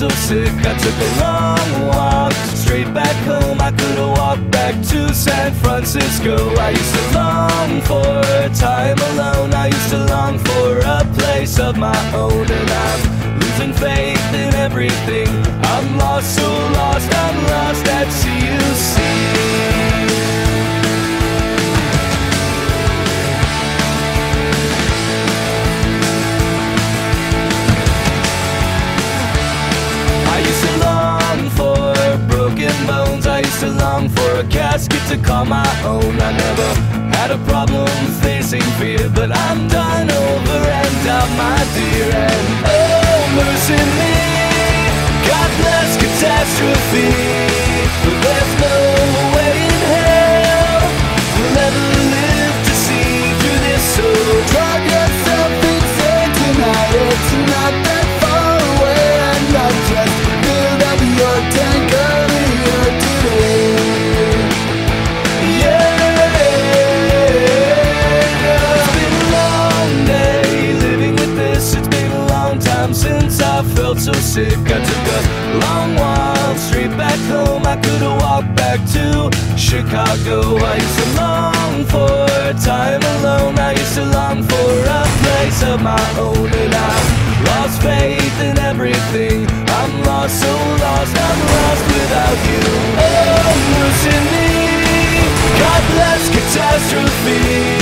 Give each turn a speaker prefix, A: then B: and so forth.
A: so sick, I took a long walk straight back home. I could've walked back to San Francisco. I used to long for time alone. I used to long for a place of my own. And I'm losing faith in everything. I'm lost, so lost, I'm lost at sea, you see. I used to long for a casket to call my own. I never had a problem facing fear, but I'm done over and out, my dear. And oh, mercy me, God bless catastrophe. But there's no way in hell we'll ever live to see through this. So drop yourself inside tonight. It's not that far away, and not just build up your tank earlier today. Since I felt so sick, I took a long walk straight back home. I could've walked back to Chicago. I used to long for time alone. I used to long for a place of my own. And I lost faith in everything. I'm lost, so lost, I'm lost without you. Oh, mercy me, God bless catastrophe.